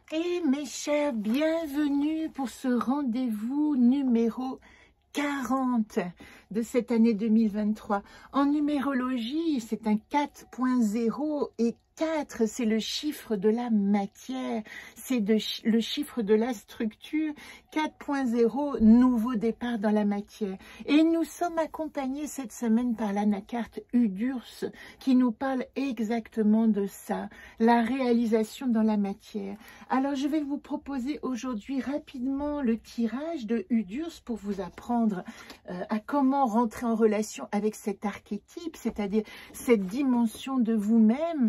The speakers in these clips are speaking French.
Et mes chers, bienvenue pour ce rendez-vous numéro 40 de cette année 2023. En numérologie, c'est un 4.0 et 4, c'est le chiffre de la matière, c'est le chiffre de la structure. 4.0, nouveau départ dans la matière. Et nous sommes accompagnés cette semaine par l'anacarte Udurs qui nous parle exactement de ça, la réalisation dans la matière. Alors je vais vous proposer aujourd'hui rapidement le tirage de Udurs pour vous apprendre à comment rentrer en relation avec cet archétype, c'est-à-dire cette dimension de vous-même,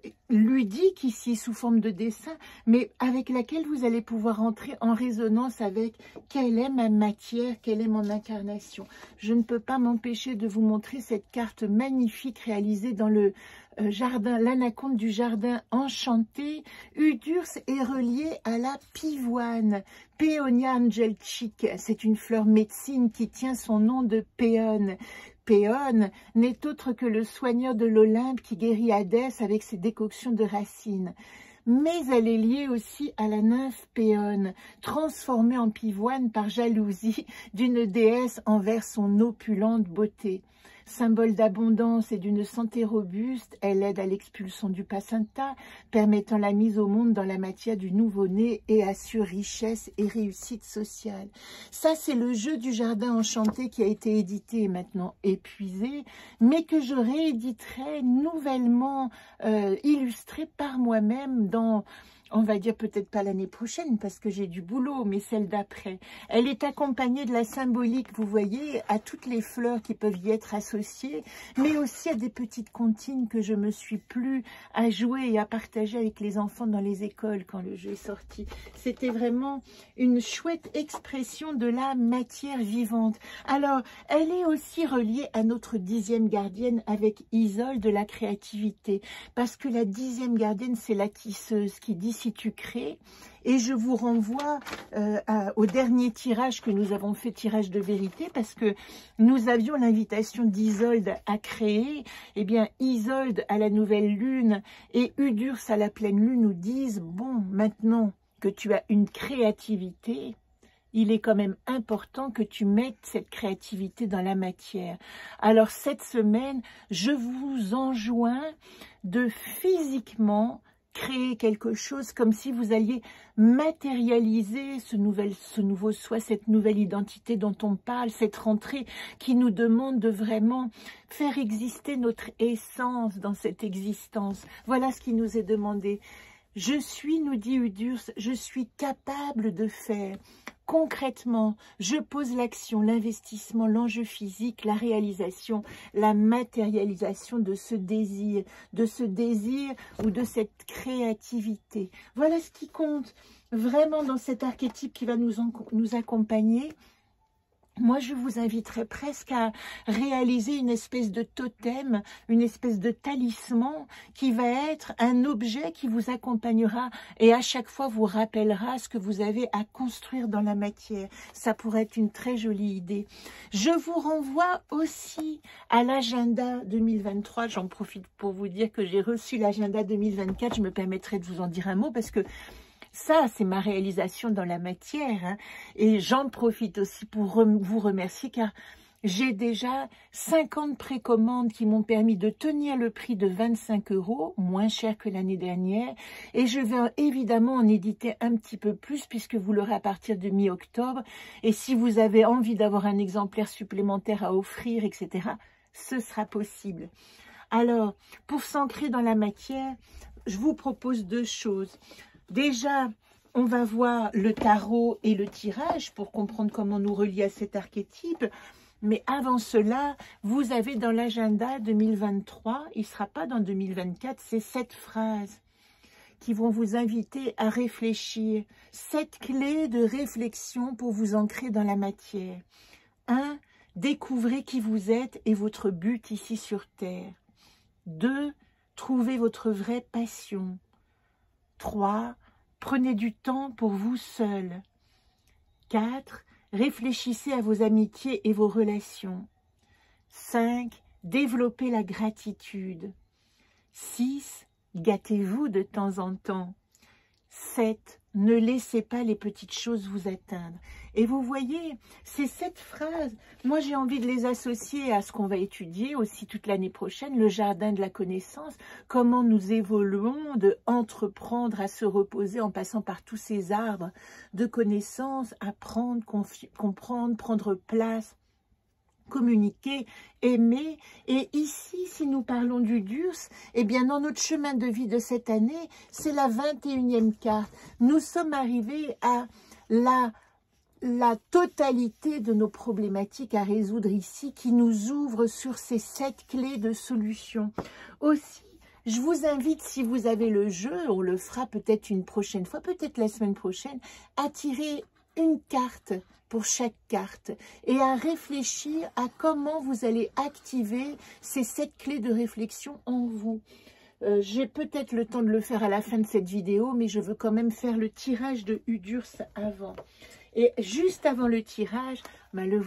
ludique ici sous forme de dessin, mais avec laquelle vous allez pouvoir entrer en résonance avec quelle est ma matière, quelle est mon incarnation. Je ne peux pas m'empêcher de vous montrer cette carte magnifique réalisée dans le jardin, l'anaconde du jardin enchanté. Udurs est relié à la pivoine, Paeonia angelchique. C'est une fleur médecine qui tient son nom de Péone. Péone n'est autre que le soigneur de l'Olympe qui guérit Hadès avec ses décoctions de racines. Mais elle est liée aussi à la nymphe Péone, transformée en pivoine par jalousie d'une déesse envers son opulente beauté. Symbole d'abondance et d'une santé robuste, elle aide à l'expulsion du placenta, permettant la mise au monde dans la matière du nouveau-né et assure richesse et réussite sociale. Ça, c'est le jeu du jardin enchanté qui a été édité et maintenant épuisé, mais que je rééditerai nouvellement illustré par moi-même dans... On va dire peut-être pas l'année prochaine parce que j'ai du boulot, mais celle d'après. Elle est accompagnée de la symbolique, vous voyez, à toutes les fleurs qui peuvent y être associées, mais aussi à des petites comptines que je me suis plu à jouer et à partager avec les enfants dans les écoles quand le jeu est sorti. C'était vraiment une chouette expression de la matière vivante. Alors, elle est aussi reliée à notre 10e gardienne avec Isole de la créativité, parce que la 10e gardienne, c'est la tisseuse qui dit si tu crées, et je vous renvoie au dernier tirage que nous avons fait, tirage de vérité, parce que nous avions l'invitation d'Isolde à créer. Eh bien, Isolde à la nouvelle lune et Udurs à la pleine lune nous disent, bon, maintenant que tu as une créativité, il est quand même important que tu mettes cette créativité dans la matière. Alors, cette semaine, je vous enjoins de physiquement créer quelque chose comme si vous alliez matérialiser ce nouveau soi, cette nouvelle identité dont on parle, cette rentrée qui nous demande de vraiment faire exister notre essence dans cette existence. Voilà ce qui nous est demandé. Je suis, nous dit Udurs, je suis capable de faire. Concrètement, je pose l'action, l'investissement, l'enjeu physique, la réalisation, la matérialisation de ce désir ou de cette créativité. Voilà ce qui compte vraiment dans cet archétype qui va nous accompagner. Moi, je vous inviterais presque à réaliser une espèce de totem, une espèce de talisman qui va être un objet qui vous accompagnera et à chaque fois vous rappellera ce que vous avez à construire dans la matière. Ça pourrait être une très jolie idée. Je vous renvoie aussi à l'agenda 2023. J'en profite pour vous dire que j'ai reçu l'agenda 2024. Je me permettrai de vous en dire un mot parce que ça, c'est ma réalisation dans la matière, hein. Et j'en profite aussi pour vous remercier car j'ai déjà 50 précommandes qui m'ont permis de tenir le prix de 25 €, moins cher que l'année dernière. Et je vais évidemment en éditer un petit peu plus puisque vous l'aurez à partir de mi-octobre. Et si vous avez envie d'avoir un exemplaire supplémentaire à offrir, etc., ce sera possible. Alors, pour s'ancrer dans la matière, je vous propose deux choses. Déjà, on va voir le tarot et le tirage pour comprendre comment nous relier à cet archétype. Mais avant cela, vous avez dans l'agenda 2023, il ne sera pas dans 2024, c'est 7 phrases qui vont vous inviter à réfléchir. 7 clés de réflexion pour vous ancrer dans la matière. 1. Découvrez qui vous êtes et votre but ici sur Terre. 2. Trouvez votre vraie passion. 3. Prenez du temps pour vous seul. 4. Réfléchissez à vos amitiés et vos relations. 5. Développez la gratitude. 6. Gâtez-vous de temps en temps. 7. Ne laissez pas les petites choses vous atteindre. Et vous voyez, c'est cette phrase, moi j'ai envie de les associer à ce qu'on va étudier aussi toute l'année prochaine, le jardin de la connaissance, comment nous évoluons de entreprendre à se reposer en passant par tous ces arbres de connaissances, apprendre, comprendre, prendre place, communiquer, aimer. Et ici, si nous parlons du DURS, eh bien dans notre chemin de vie de cette année, c'est la 21e carte. Nous sommes arrivés à la totalité de nos problématiques à résoudre ici, qui nous ouvre sur ces 7 clés de solution. Aussi, je vous invite, si vous avez le jeu, on le fera peut-être une prochaine fois, peut-être la semaine prochaine, à tirer une carte pour chaque carte et à réfléchir à comment vous allez activer ces 7 clés de réflexion en vous. J'ai peut-être le temps de le faire à la fin de cette vidéo, mais je veux quand même faire le tirage de UDURS avant. Et juste avant le tirage, ben le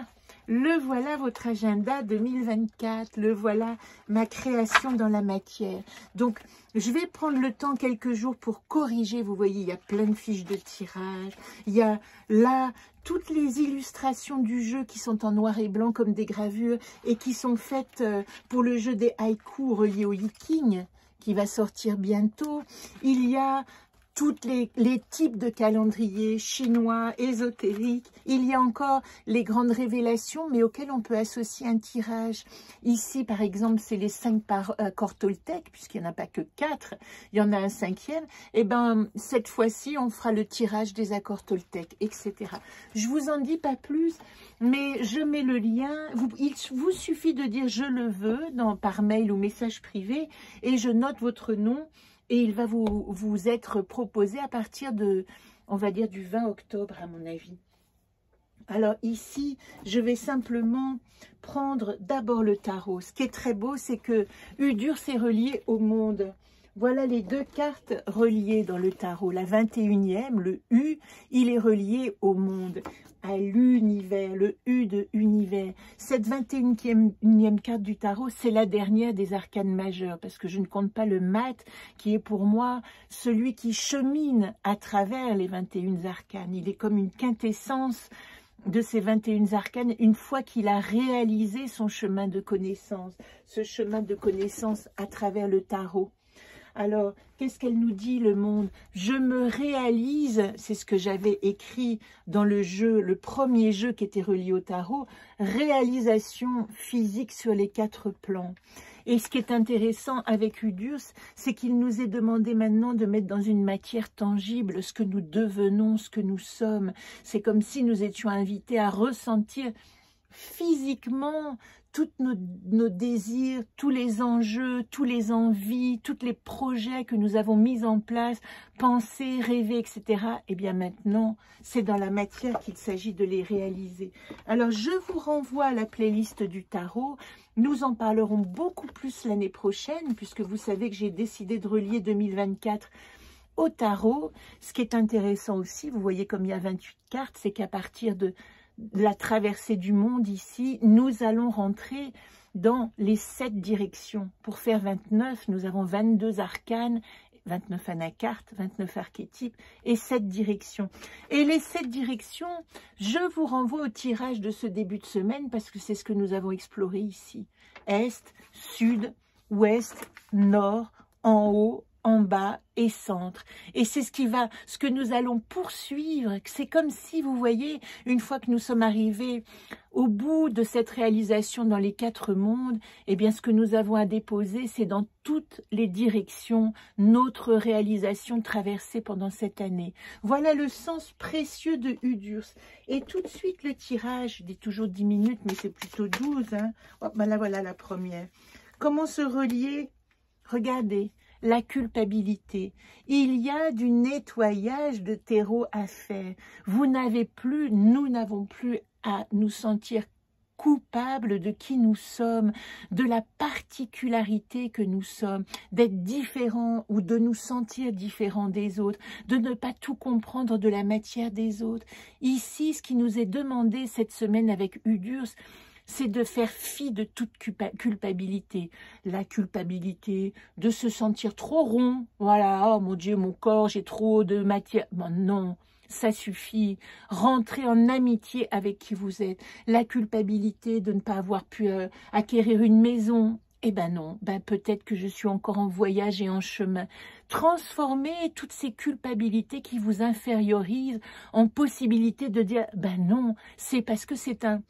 voilà votre agenda 2024, le voilà ma création dans la matière. Donc, je vais prendre le temps quelques jours pour corriger. Vous voyez, il y a plein de fiches de tirage. Il y a là toutes les illustrations du jeu qui sont en noir et blanc comme des gravures et qui sont faites pour le jeu des haïkus reliés au Yiking qui va sortir bientôt. Il y a tous les types de calendriers chinois, ésotériques. Il y a encore les grandes révélations, mais auxquelles on peut associer un tirage. Ici, par exemple, c'est les 5 accords Toltec, puisqu'il n'y en a pas que 4, il y en a un 5e. Et bien, cette fois-ci, on fera le tirage des accords Toltec, etc. Je vous en dis pas plus, mais je mets le lien. Il vous suffit de dire « je le veux » par mail ou message privé, et je note votre nom. Et il va vous être proposé à partir de, on va dire, du 20 octobre, à mon avis. Alors ici, je vais simplement prendre d'abord le tarot. Ce qui est très beau, c'est que UDURS est relié au monde. Voilà les 2 cartes reliées dans le tarot. La 21e, le U, il est relié au monde, à l'univers, le U de univers. Cette 21e carte du tarot, c'est la dernière des arcanes majeures, parce que je ne compte pas le mat, qui est pour moi celui qui chemine à travers les 21 arcanes. Il est comme une quintessence de ces 21 arcanes, une fois qu'il a réalisé son chemin de connaissance, ce chemin de connaissance à travers le tarot. Alors, qu'est-ce qu'elle nous dit, le monde? Je me réalise, c'est ce que j'avais écrit dans le jeu, le premier jeu qui était relié au tarot, réalisation physique sur les 4 plans. Et ce qui est intéressant avec UDURS, c'est qu'il nous est demandé maintenant de mettre dans une matière tangible ce que nous devenons, ce que nous sommes. C'est comme si nous étions invités à ressentir physiquement tous nos désirs, tous les enjeux, tous les envies, tous les projets que nous avons mis en place, pensés, rêvés, etc. Et bien maintenant, c'est dans la matière qu'il s'agit de les réaliser. Alors, je vous renvoie à la playlist du tarot. Nous en parlerons beaucoup plus l'année prochaine, puisque vous savez que j'ai décidé de relier 2024 au tarot. Ce qui est intéressant aussi, vous voyez comme il y a 28 cartes, c'est qu'à partir de la traversée du monde ici, nous allons rentrer dans les 7 directions. Pour faire 29, nous avons 22 arcanes, 29 anacartes, 29 archétypes et 7 directions. Et les 7 directions, je vous renvoie au tirage de ce début de semaine parce que c'est ce que nous avons exploré ici. Est, sud, ouest, nord, en haut, en bas et centre. Et c'est ce que nous allons poursuivre. C'est comme si, vous voyez, une fois que nous sommes arrivés au bout de cette réalisation dans les 4 mondes, eh bien, ce que nous avons à déposer, c'est dans toutes les directions notre réalisation traversée pendant cette année. Voilà le sens précieux de UDURS. Et tout de suite, le tirage, je dis toujours 10 minutes, mais c'est plutôt 12. Hein. Oh, ben là, voilà la première. Comment se relier? Regardez. La culpabilité. Il y a du nettoyage de terreau à faire. Vous n'avez plus, nous n'avons plus à nous sentir coupables de qui nous sommes, de la particularité que nous sommes, d'être différents ou de nous sentir différents des autres, de ne pas tout comprendre de la matière des autres. Ici, ce qui nous est demandé cette semaine avec UDURS, c'est de faire fi de toute culpabilité. La culpabilité de se sentir trop rond. Voilà, oh mon Dieu, mon corps, j'ai trop de matière. Bon, non, ça suffit. Rentrez en amitié avec qui vous êtes. La culpabilité de ne pas avoir pu acquérir une maison. Eh ben non, ben peut-être que je suis encore en voyage et en chemin. Transformez toutes ces culpabilités qui vous infériorisent en possibilité de dire, ben non, c'est parce que c'est un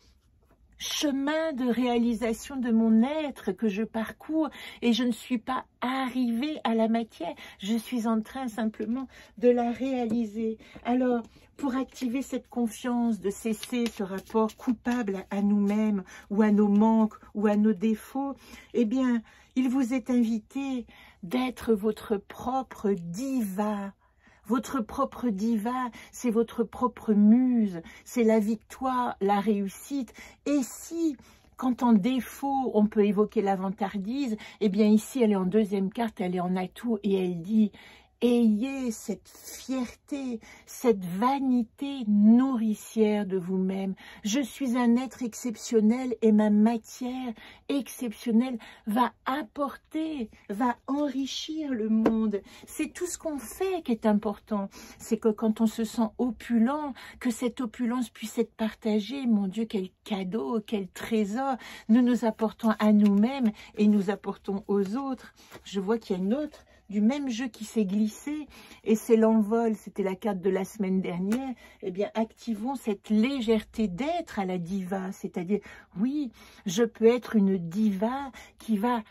chemin de réalisation de mon être que je parcours et je ne suis pas arrivée à la matière, je suis en train simplement de la réaliser. Alors, pour activer cette confiance, de cesser ce rapport coupable à nous-mêmes ou à nos manques ou à nos défauts, eh bien, il vous est invité d'être votre propre diva. Votre propre diva, c'est votre propre muse, c'est la victoire, la réussite. Et si, quand en défaut, on peut évoquer la vantardise, eh bien ici, elle est en deuxième carte, elle est en atout et elle dit « Ayez cette fierté, cette vanité nourricière de vous-même. Je suis un être exceptionnel et ma matière exceptionnelle va apporter, va enrichir le monde. » C'est tout ce qu'on fait qui est important. C'est que quand on se sent opulent, que cette opulence puisse être partagée. Mon Dieu, quel cadeau, quel trésor nous nous apportons à nous-mêmes et nous apportons aux autres. Je vois qu'il y a une autre du même jeu qui s'est glissé, et c'est l'envol, c'était la carte de la semaine dernière. Eh bien, activons cette légèreté d'être à la diva, c'est-à-dire, oui, je peux être une diva qui va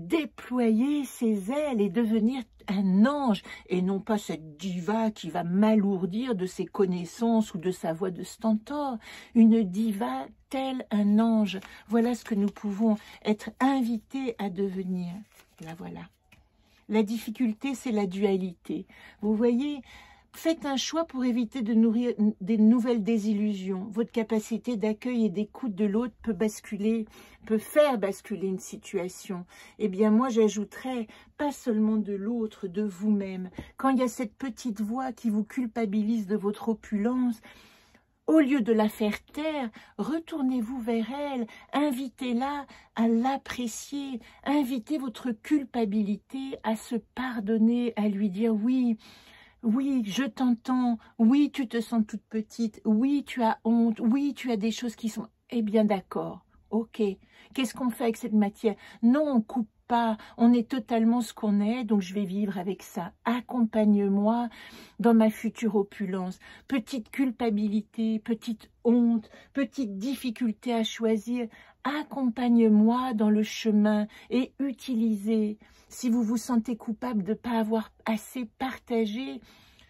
déployer ses ailes et devenir un ange, et non pas cette diva qui va m'alourdir de ses connaissances ou de sa voix de stentor. Une diva tel un ange, voilà ce que nous pouvons être invités à devenir. La voilà. La difficulté, c'est la dualité. Vous voyez, faites un choix pour éviter de nourrir des nouvelles désillusions. Votre capacité d'accueil et d'écoute de l'autre peut basculer, peut faire basculer une situation. Eh bien, moi, j'ajouterais pas seulement de l'autre, de vous-même. Quand il y a cette petite voix qui vous culpabilise de votre opulence, au lieu de la faire taire, retournez-vous vers elle, invitez-la à l'apprécier, invitez votre culpabilité à se pardonner, à lui dire oui, oui, je t'entends, oui, tu te sens toute petite, oui, tu as honte, oui, tu as des choses qui sont... Eh bien d'accord, ok, qu'est-ce qu'on fait avec cette matière? Non, on coupe pas, on est totalement ce qu'on est, donc je vais vivre avec ça. Accompagne-moi dans ma future opulence. Petite culpabilité, petite honte, petite difficulté à choisir. Accompagne-moi dans le chemin et utilisez. Si vous vous sentez coupable de ne pas avoir assez partagé,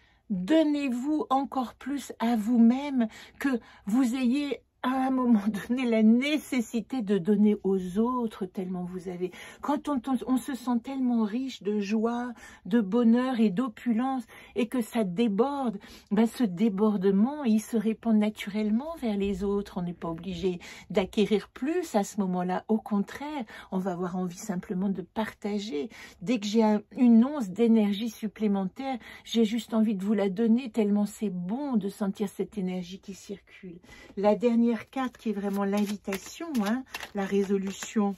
donnez-vous encore plus à vous-même que vous ayez à un moment donné la nécessité de donner aux autres tellement vous avez. Quand on se sent tellement riche de joie, de bonheur et d'opulence et que ça déborde, ben ce débordement, il se répand naturellement vers les autres. On n'est pas obligé d'acquérir plus à ce moment-là. Au contraire, on va avoir envie simplement de partager. Dès que j'ai une once d'énergie supplémentaire, j'ai juste envie de vous la donner tellement c'est bon de sentir cette énergie qui circule. La dernière carte qui est vraiment l'invitation, hein, la résolution,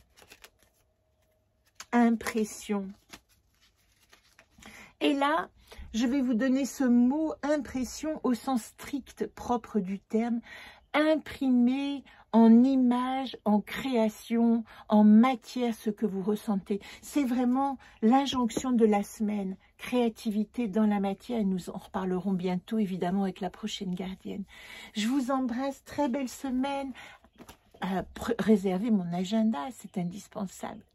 impression. Et là, je vais vous donner ce mot impression au sens strict propre du terme, imprimer en image, en création, en matière ce que vous ressentez. C'est vraiment l'injonction de la semaine. Créativité dans la matière, et nous en reparlerons bientôt évidemment avec la prochaine gardienne. Je vous embrasse, très belle semaine. Réservez mon agenda, c'est indispensable.